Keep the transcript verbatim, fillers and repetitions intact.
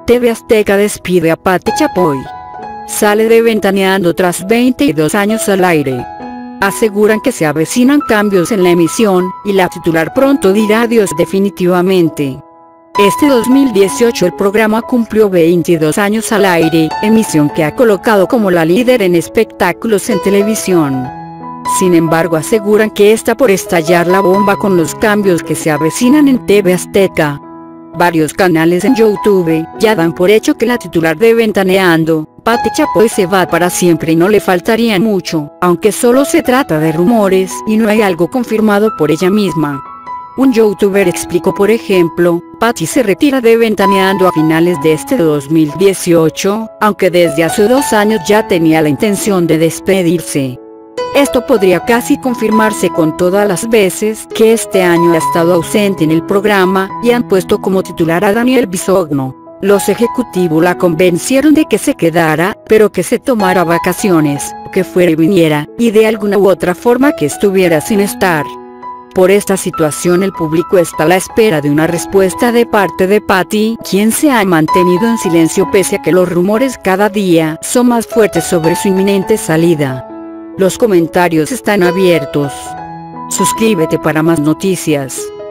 T V Azteca despide a Pati Chapoy. Sale de Ventaneando tras veintidós años al aire. Aseguran que se avecinan cambios en la emisión, y la titular pronto dirá adiós definitivamente. Este dos mil dieciocho el programa cumplió veintidós años al aire, emisión que ha colocado como la líder en espectáculos en televisión. Sin embargo, aseguran que está por estallar la bomba con los cambios que se avecinan en T V Azteca. Varios canales en YouTube ya dan por hecho que la titular de Ventaneando, Pati Chapoy, se va para siempre y no le faltaría mucho, aunque solo se trata de rumores y no hay algo confirmado por ella misma. Un youtuber explicó, por ejemplo, Pati se retira de Ventaneando a finales de este dos mil dieciocho, aunque desde hace dos años ya tenía la intención de despedirse. Esto podría casi confirmarse con todas las veces que este año ha estado ausente en el programa, y han puesto como titular a Daniel Bisogno. Los ejecutivos la convencieron de que se quedara, pero que se tomara vacaciones, que fuera y viniera, y de alguna u otra forma que estuviera sin estar. Por esta situación el público está a la espera de una respuesta de parte de Pati, quien se ha mantenido en silencio pese a que los rumores cada día son más fuertes sobre su inminente salida. Los comentarios están abiertos. Suscríbete para más noticias.